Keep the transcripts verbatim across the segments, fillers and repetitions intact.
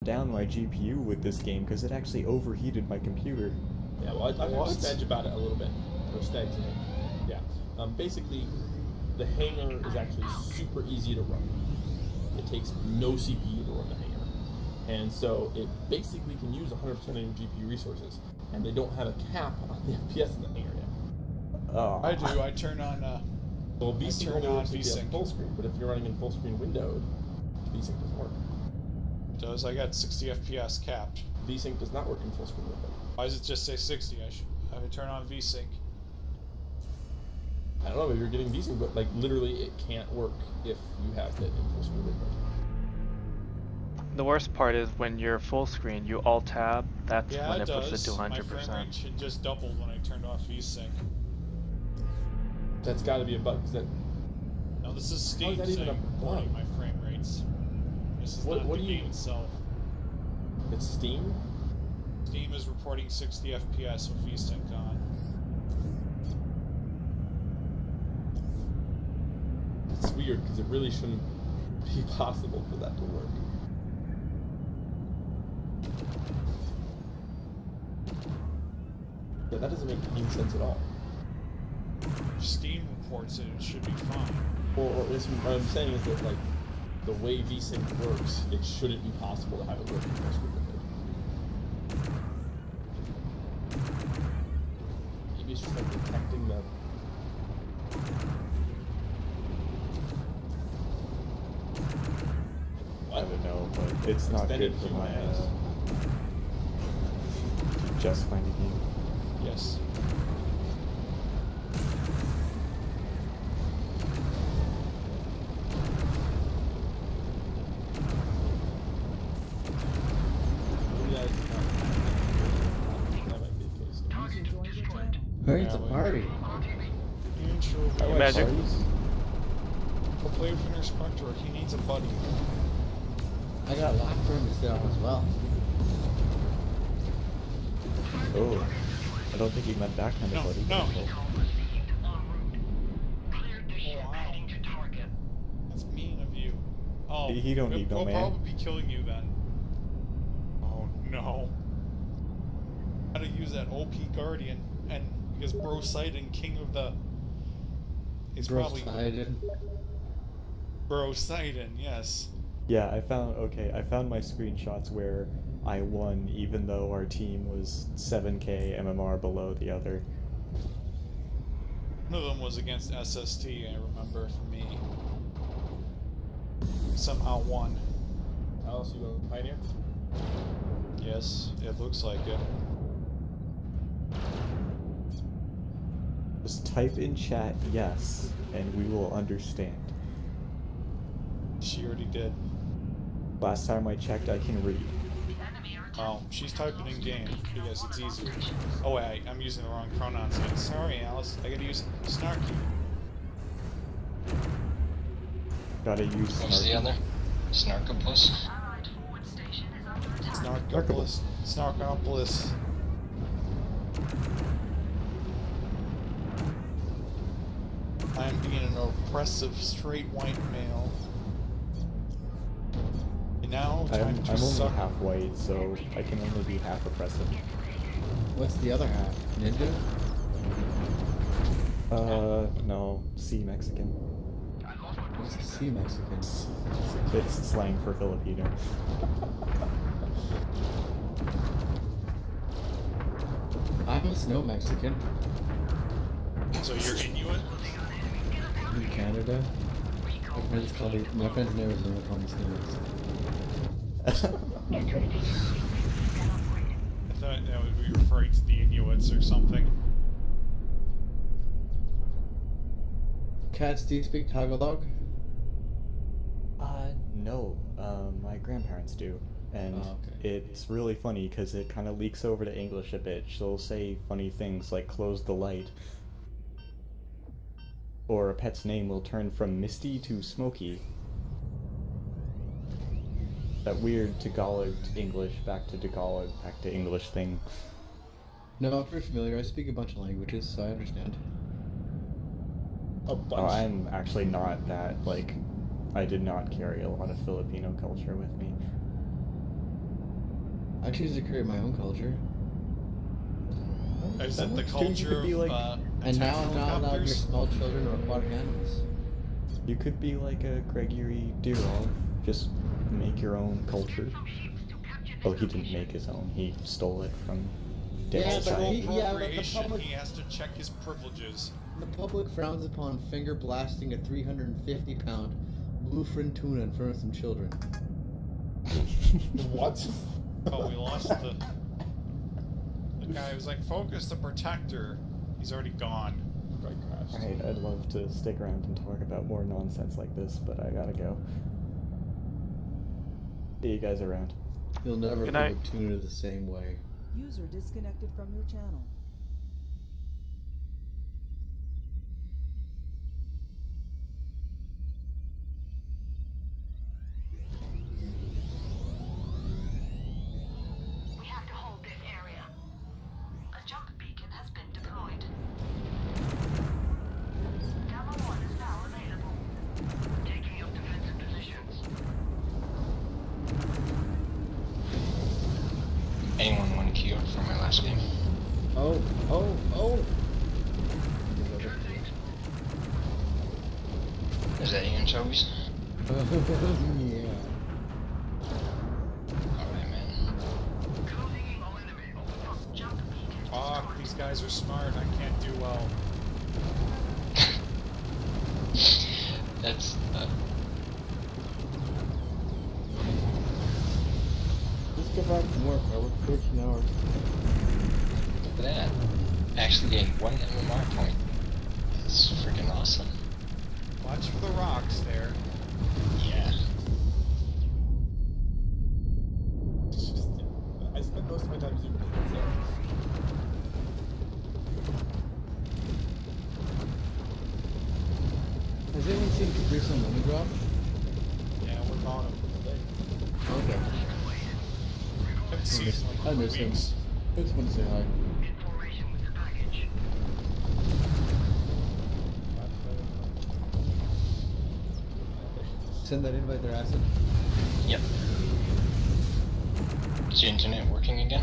down my G P U with this game because it actually overheated my computer. Yeah, well, I, I've heard Stedge about it a little bit. Or Stedge, yeah. Um, basically, the hanger is actually super easy to run. It takes no C P U to run the hanger. And so it basically can use one hundred percent of your G P U resources. And they don't have a cap on the F P S in the hanger yet. Oh. I do. I turn on. Uh, well, VSync turn only on works if you have VSync. full screen, but if you're running in full screen windowed, VSync doesn't work. It does. I got sixty F P S capped. VSync does not work in full screen windowed. Why does it just say sixty? I should have it turn on VSync. I don't know, maybe you're getting VSync, but like literally it can't work if you have it in full screen windowed. The worst part is when you're full screen, you alt tab, that's Yeah, when it it puts does. it to one hundred My frame percent. rate should just double when I turned off VSync. That's got to be a bug. 'Cause that, No, this is How is Steam that even saying a reporting bug? my frame rates. This is What- not what the do you- game itself. it's Steam? Steam is reporting sixty F P S with VSync on. It's weird because it really shouldn't be possible for that to work. Yeah, that doesn't make any sense at all. If Steam reports it, it should be fine. Or, or it's, what I'm saying is that like the way VSync works, it shouldn't be possible to have it work in full screen windowed. Maybe it's just like detecting the. I don't know, but it's not Extended good for my. Q Uh, just find a game. Yes. Maybe that- that might be the case. Hey, it's a Yeah, party. Intro. I like Magic. parties. Go play with an Spectre. He needs a buddy. I got locked room to sit on as well. Oh, I don't think he meant that kind No, of buddy. no. Oh. That's mean of you. Oh, He- he don't we'll, need no we'll man. probably be killing you then. Oh no. How to use that O P Guardian, and because Bro Sidon, king of the. He's probably Excited. Bro Sidon, yes. Yeah, I found, okay, I found my screenshots where I won even though our team was seven K M M R below the other. One of them was against S S T, I remember, for me. Somehow won. Alice, you want Pioneer? Yes, it looks like it. Just type in chat yes, and we will understand. She already did. Last time I checked, I can read. Oh, she's typing in game because it's easier. Oh wait, I'm using the wrong pronouns again. Sorry, Alice. I gotta use snarky. Gotta use What's the snarky. other? Snarkopus? Snarkopolis. Snarkopolis. I'm being an oppressive straight white male. And now I'm, time to I'm only suck. half white, so I can only be half oppressive. What's the other half? Ninja? Uh, no, C Mexican. What's a C Mexican? It's slang for Filipino. I'm a snow Mexican. So you're Inuit? In Canada. My friends call me, my friends in Arizona call me snow Mexican. I thought that would be referring to the Inuits or something. Cats, do you speak Tagalog? Uh, no. Um, my grandparents do. And Oh, okay. it's really funny because it kind of leaks over to English a bit. She'll say funny things like close the light. Or a pet's name will turn from Misty to Smokey. That weird Tagalog to English, back to Tagalog, back to English thing. No, I'm pretty familiar. I speak a bunch of languages, so I understand. A bunch. Oh, I'm actually not that, like, I did not carry a lot of Filipino culture with me. I choose to create my own culture. Is it the Dude, you culture could be of like- uh, And now attack I'm not allowed near helicopters? small children or aquatic animals. You could be like a Gregory Dirov, just make your own culture. Well, he didn't make his own, he stole it from Dead Yeah, but Society. he- yeah, but the Appropriation, public- he has to check his privileges. The public frowns upon finger blasting a three hundred fifty pound bluefin tuna in front of some children. What? Oh, we lost the... The guy was like, focus the protector. He's already gone. Right crashed. Alright, I'd love to stick around and talk about more nonsense like this, but I gotta go. See you guys around. You'll never Good cook night. tuna the same way. User disconnected from your channel. We have to hold this area. A jump beacon has been deployed. Gamma one is now available. Taking up defensive positions. Anyone want to queue up for my last game? Oh, oh, oh! Is that anchovies? Yeah. Alright, man. Closing in on enemy. Jump beacon. Oh, these guys are smart. I can't do well. That's, uh, Let's go back to work. I work thirteen hours. look at that. Actually getting one M M R point. It's freaking awesome. Watch for the rocks there. Yeah. It's just, I spend most of my time zooming in, so. Has anyone seen Caprice on Money Drop? Yeah, we're on him. Okay. Haven't seen him in I like miss him. weeks. I just want to say hi. Information with the package. Send that invite their acid. Yep. Is your internet working again?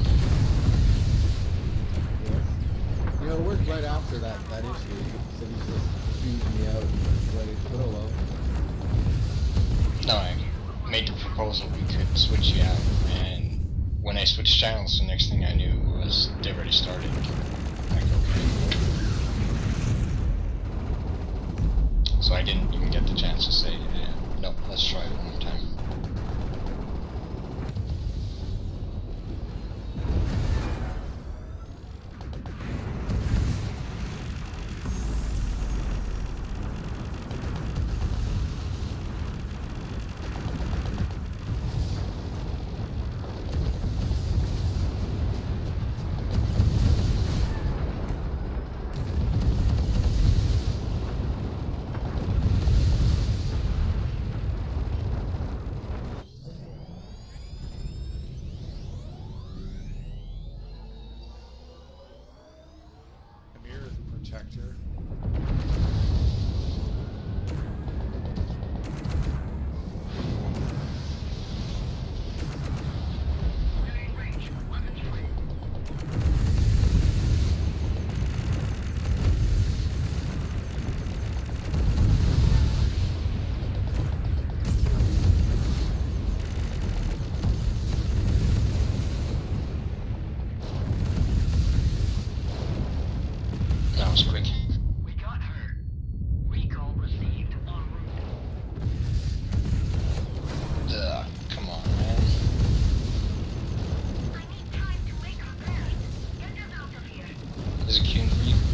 Yes. You know, it worked right after that, that issue. He said he's just feeding me out and ready to put a low. No, I made the proposal we could switch you out, and when I switched channels, the next thing I knew was they already started. Like, okay. So I didn't even get the chance to say, yeah, no, let's try it one more time. Come here, protector. Within range. Weapons free. That was quick. We got her. Recall received en route. Ugh, come on, man. I need time to make repairs. Get us out of here. Is it queuing for you?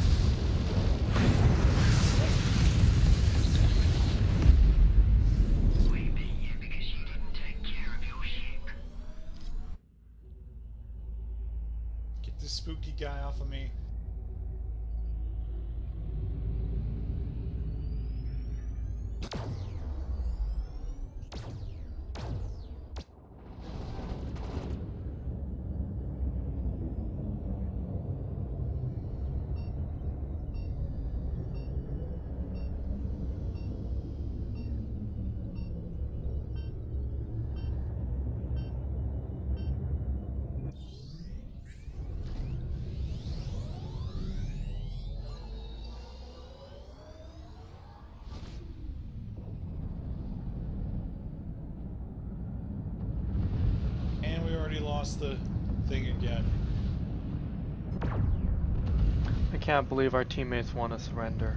We beat you because you didn't take care of your ship. Get this spooky guy off of me. we already lost the thing again. I can't believe our teammates want to surrender.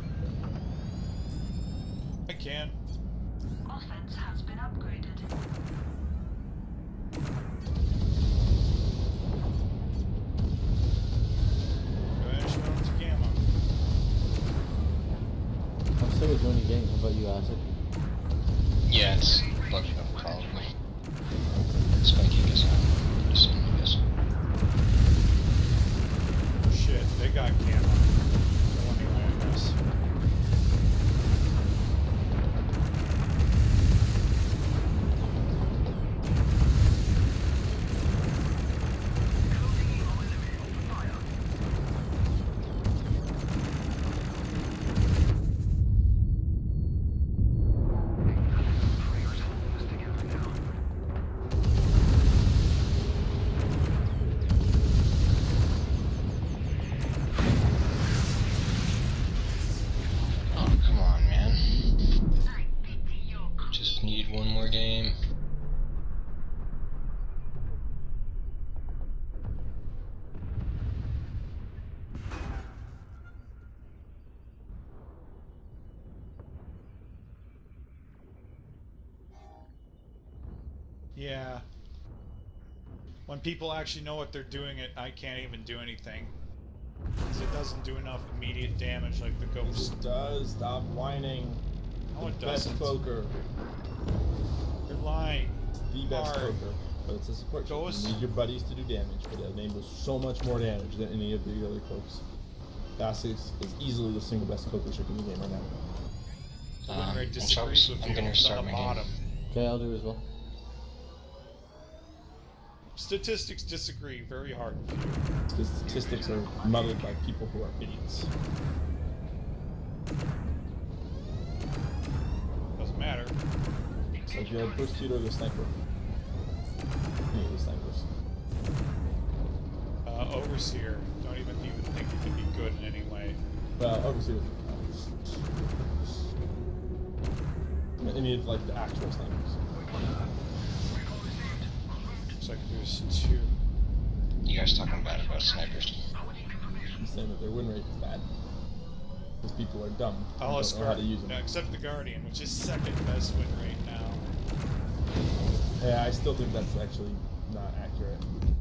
I can. Offense has been upgraded. Go ahead and show them to Gamma. I'm still enjoying the game. How about you, Isaac? Yeah, it's bugging up probably. It's gonna kick us out. Just saying, I guess. Shit, they got Gamma. No one knew I guess. Oh, come on, man. Just need one more game. Yeah. When people actually know what they're doing, it I can't even do anything. Because it doesn't do enough immediate damage like the ghost. It does. Stop whining. No, it The best doesn't. cloaker. You're lying. The best Hard. cloaker. But it's a support ship. Ghost. You need your buddies to do damage, but it enables so much more damage than any of the other cloaks. Basilisk is easily the single best cloaker ship in the game right now. Um, Winray I'm, disagrees sorry, with I'm you. gonna It's start on the my game. bottom. Okay, I'll do as well. Statistics disagree very hard with you. The statistics are muddled by people who are idiots. Doesn't matter. So if you have Burst Tutor or the Sniper. Any of the snipers. Uh, Overseer. Don't even even think you can be good in any way. Well, obviously doesn't count. Any of like the actual snipers. Looks like there's two. You guys talking bad about snipers? I'm saying that their win rate is bad. Because people are dumb. and All don't know how to use them. No, except the Guardian, which is second best win rate now. Yeah, I still think that's actually not accurate.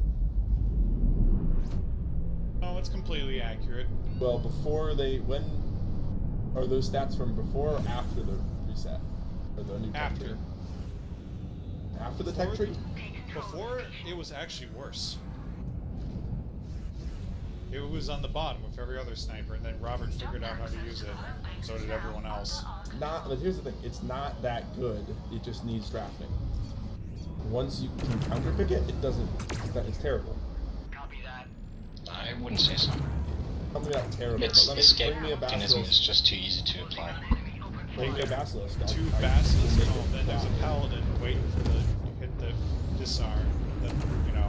Oh, it's completely accurate. Well, before they, when, are those stats from before or after the reset? Or the new tech After. tree? After the tech tree? Before, it was actually worse. It was on the bottom with every other sniper, and then Robert figured out how to use it. So did everyone else. Not, but here's the thing, it's not that good, it just needs drafting. Once you can counterpick it, it doesn't, it's, not, it's terrible. Copy that. I wouldn't say so. Probably not terrible, Its but let me, escape bring me a mechanism is Basilisk. just too easy to apply. Bring me a Basilisk. I'll- Two I will basilisks? make Oh, it then there's a fly. paladin waiting for the hit the disarm. The, you know.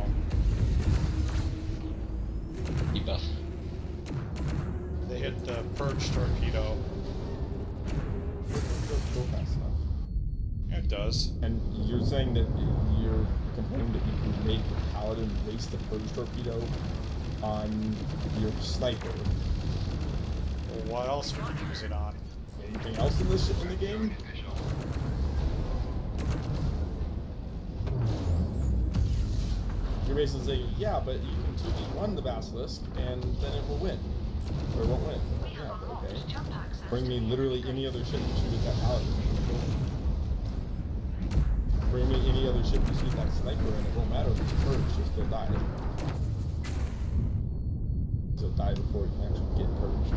Debuff. They hit the purge torpedo. Doesn't go fast enough. Yeah, it does. And you're saying that you're complaining that you can make the paladin waste the purge torpedo on your sniper. Well, what else would you use it on? Anything else in this in the game? You're basically saying, yeah, but you can two v one the Basilisk and then it will win. Or it won't win. Yeah, but okay. Bring me literally any other ship you shoot at that paladin. Bring me any other ship you shoot that sniper and it won't matter if it's purged, you'll still die. You'll die before you can actually get purged.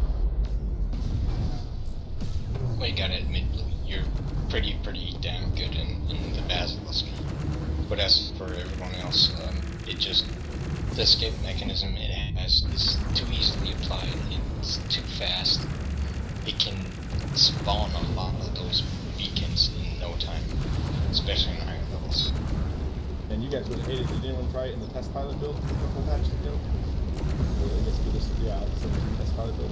Well, you gotta admit, you're pretty, pretty damn good in, in the Basilisk. But as for everyone else, um, it just, the escape mechanism it has is too easily applied, it's too fast. It can spawn a lot of those beacons in no time, especially in higher levels. And you guys would have hated, did anyone try it in the test pilot build a couple patches ago? Or I guess for this, yeah, some test pilot build.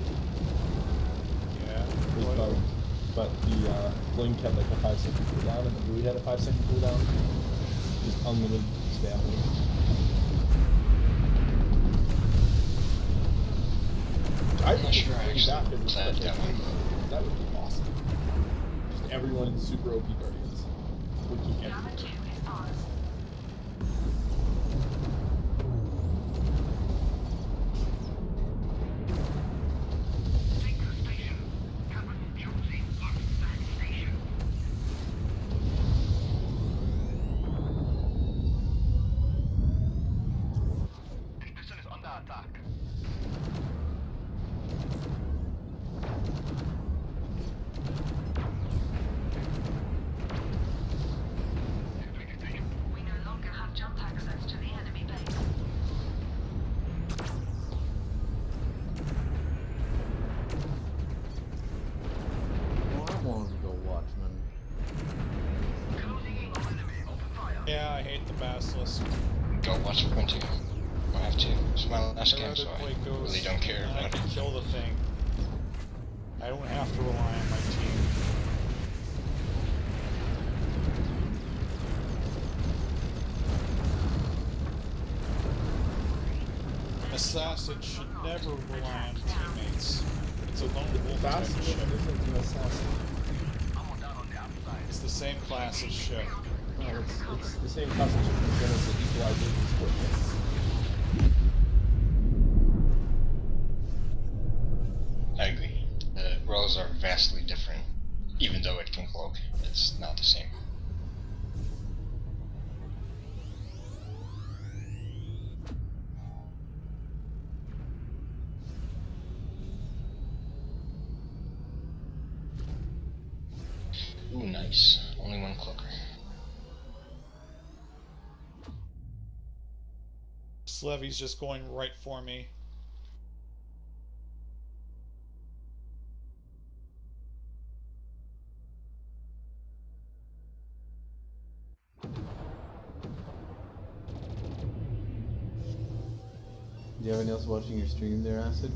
Yeah. It was What- bugged. But the uh, blink had like a five second cooldown and the buoy had a five second cooldown. Just unlimited stamina. I I'm not sure I bring back actually as a played special that one. game. That would be awesome. Just everyone in Super O P Guardians. Looking Gamma two everywhere. is ours. Displacer station. Captain Jonesy, Oxford station. Displacer is under attack. We no longer have jump access to the enemy base. Well, I wanted to go Watchmen. Closing in on enemy. Open fire. Yeah, I hate the Basilisk. Go watch it too. I have to. It's my last I'd game, rather so play I Ghost. really don't care and I about can it. kill the thing. I don't have to rely on my team. An assassin should never rely on teammates. It's a lone wolf type Fast of is ship. different than assassin. Someone down on the outside. It's the same class of ship. No, it's, it's the same concept as the equalizer sport. I agree. The roles are vastly different. Even though it can cloak, it's not the same. Ooh, nice. Only one cloaker. Slevy's just going right for me. Do you have anyone else watching your stream there, Acid?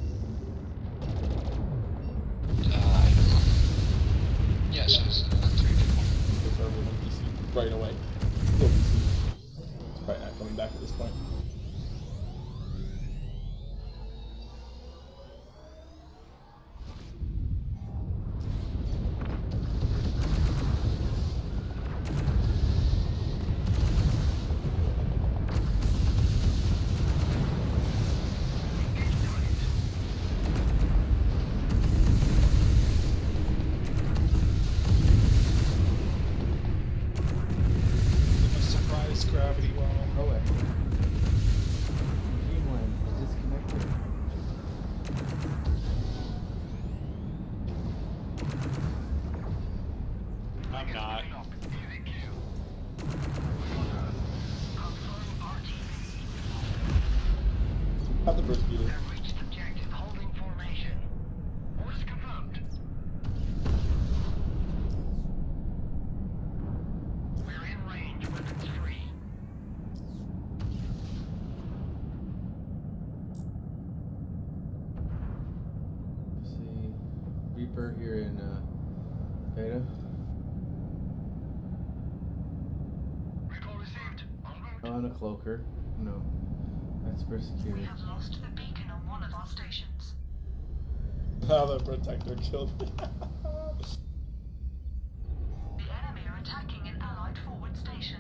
Uh, I don't know. Yes, it's uh, three people. It's over on P C right away. Still P C. It's probably not coming back at this point. I'm a surprise gravity well. Oh, wait. Dreamland is disconnected. I'm not. Have the burst beater. Reached objective holding formation. Orders confirmed. We're in range, weapons free. See, Reaper here in uh, beta. Recall received. En route. On a cloaker. No, that's for We security. have lost the beacon on one of our stations. Ah, the protector killed me. The enemy are attacking an allied forward station.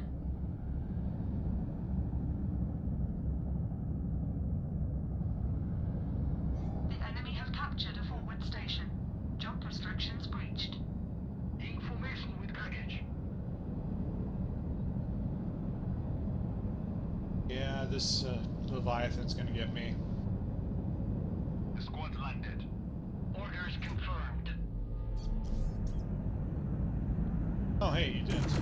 The enemy have captured a forward station. Jump restrictions breached. Information with package. Yeah, this uh, Leviathan's gonna get me. The squad landed. Orders confirmed. Oh, hey, you didn't.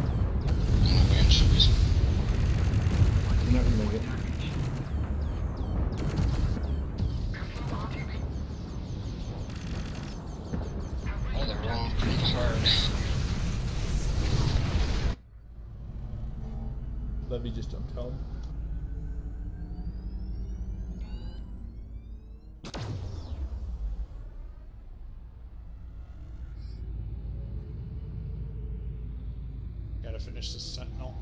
I'm gonna be on shoes. You're not gonna make it. Somebody just jumped home. Gotta finish this sentinel.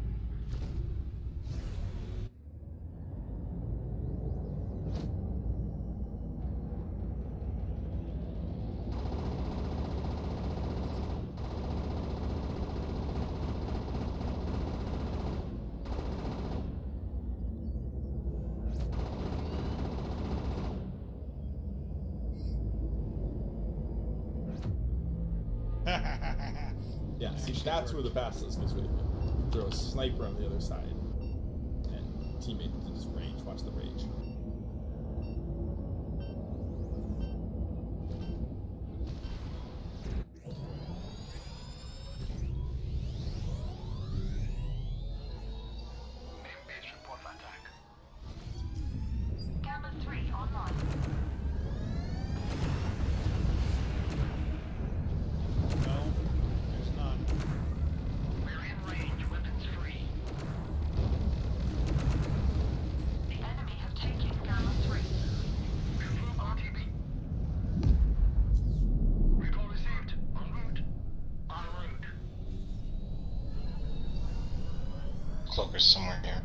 Yeah, see, Actually that's where the worked. basilisk gets really good. You throw a sniper on the other side, and teammate to just rage. Watch the rage. Main base report for attack. Gamma three online. No, there's none. We're in range, weapons free. The enemy have taken Gamma three. Confirm R T B. Recall received. En route. En route. Cloaker's somewhere here.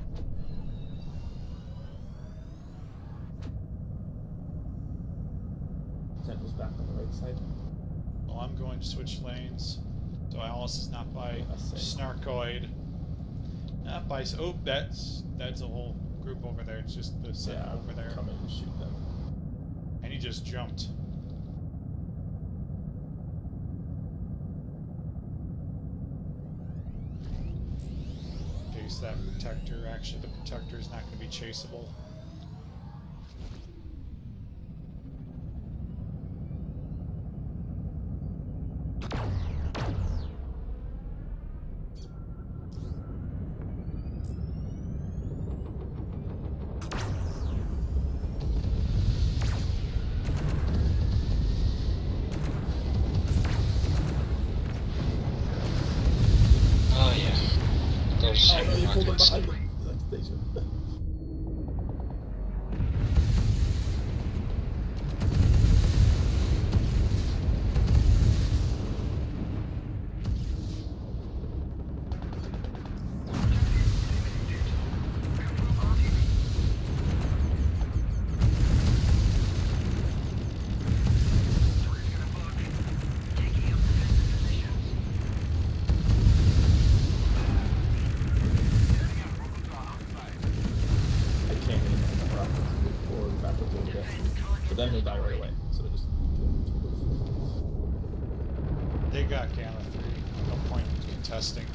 Sentinel's back on the right side. Well, I'm going to switch lanes. So Alice is not by I see. Snarkoid. Not by. Oh, that's that's a whole group over there. It's just the sentinel over there. Come in and shoot them. And he just jumped. Chase that protector. Actually, the protector is not going to be chaseable. Oh yeah. There's Oh, no, you pulled him rockets. behind the the station. I can't hit him on the rockets forward, backwards, over there. But then he'll die right away. So just kill him. They got Gamma three. No point in contesting.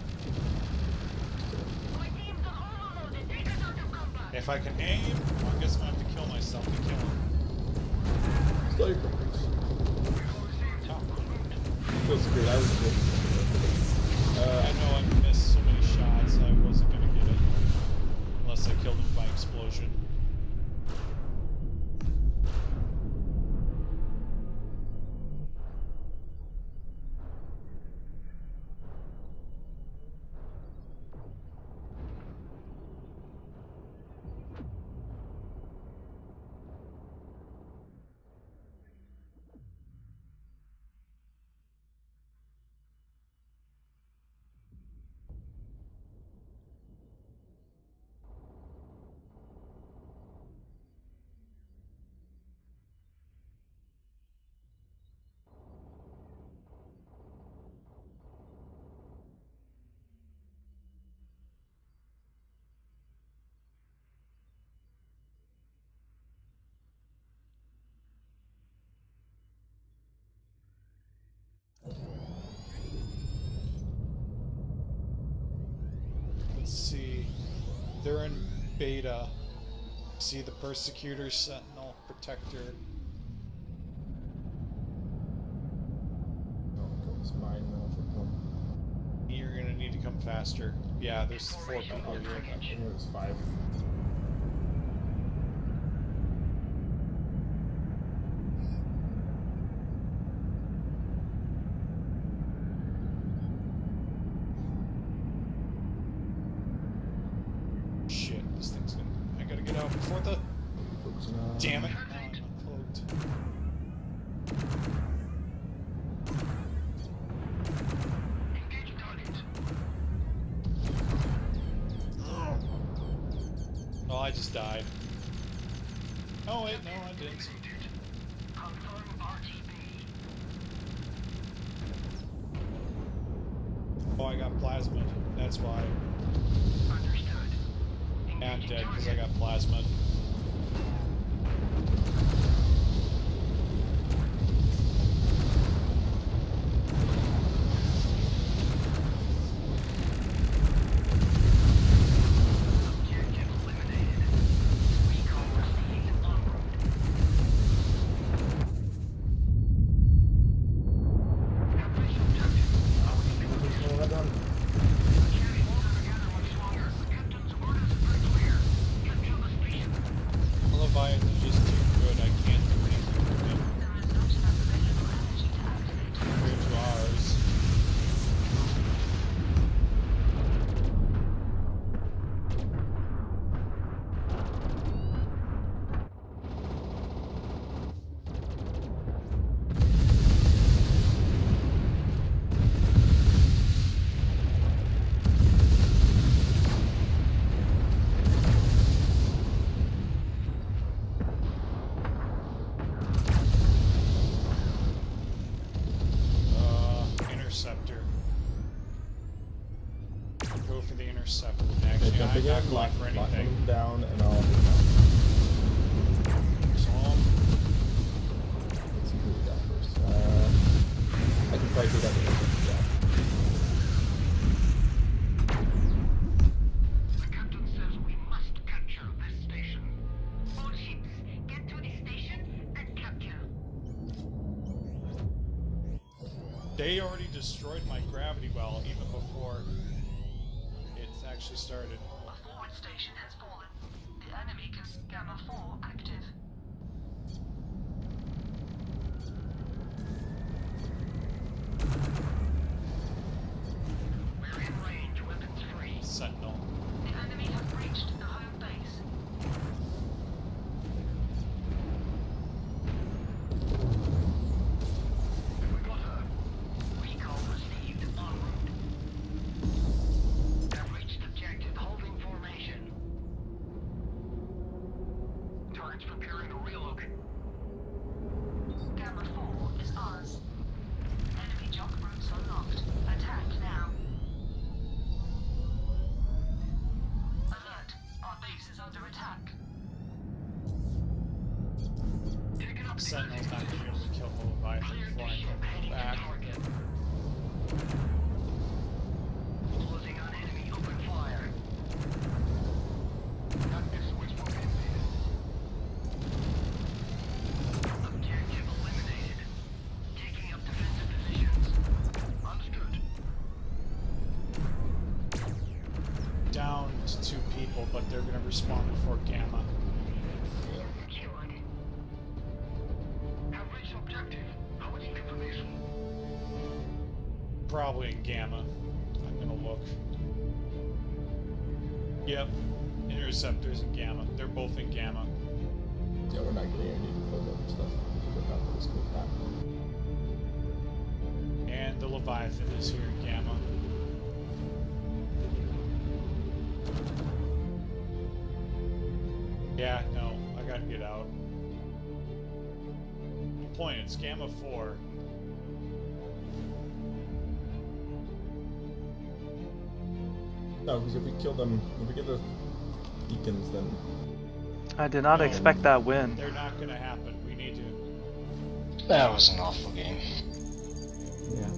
My teams are overloaded. Take us out of combat. If I can aim, well, I guess I'm gonna have to kill myself to kill him. Still your quickers. Oh. Feels great. I was good. I Uh, know I missed so many shots, I wasn't gonna get it. Unless I killed him by explosion. Let's see. They're in beta. See the Persecutor, Sentinel, Protector. oh, goes mine now for come. You're gonna need to come faster. Yeah, there's four people Oh, here. I think it was five. before the... Focusing on... Damn it. Now I'm uncloaked. Engage target. Oh, I just died. Oh wait, no, I didn't. Confirm R T B. Oh, I got plasmid. That's why. Understood. Yeah, I'm Engaging dead because I target. got plasmid. Objective eliminated. Recon received en route. Average objective. Well done. Carry order together much longer. Captain's orders are clear. Capture the station. The Leviathan is just too good. I can't do anything with him. There is not enough available energy to activate. Compared to ours. Uh, interceptor. Go for the interceptor. Okay, Actually, jump I'm again, not lock, going for lock anything. them down, and I'll... So, Let's see who we got first. Uh, I can probably take out the interceptor, yeah. The captain says we must capture this station. All ships, get to the station and capture. they already destroyed my gravity well even before it's actually started. A forward station has fallen. The enemy can Gamma four active. We're in range, weapons free. Sentinel. The enemy have breached the home base. We got her. Recall received en route. Have reached objective holding formation. Targets preparing to reload. Gamma four is ours. Enemy jump routes unlocked. Attack now. Alert. Our base is under attack. Taking up the Sentinel's not going to be able to kill the Leviathan before I can go back. Closing on enemy open fire. Got this switch moving. Objective eliminated. Taking up defensive positions. Understood. Down to two people, but they're going to respawn before Gamma. Secured. Have reached objective. Awaiting information. Probably in Gamma. I'm going to look. Yep. Interceptors in Gamma. They're both in Gamma. Yeah, we're not getting any to close up and stuff. So we're not for this cool crap. And the Leviathan is here in Gamma. Yeah, no, I gotta get out. Point, it's Gamma four. No, because if we kill them, if we get the beacons, then I did not No. expect that win. They're not gonna happen. We need to. That was an awful game. Yeah.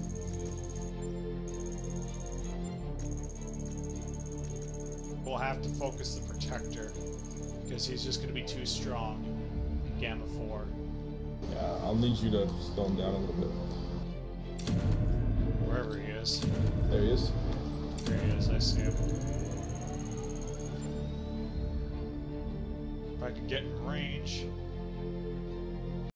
We'll have to focus the Protector. Because he's just gonna be too strong. in Gamma four. yeah, I'll need you to slow him down a little bit. Wherever he is. There he is. There he is, I see him. If I can get in range.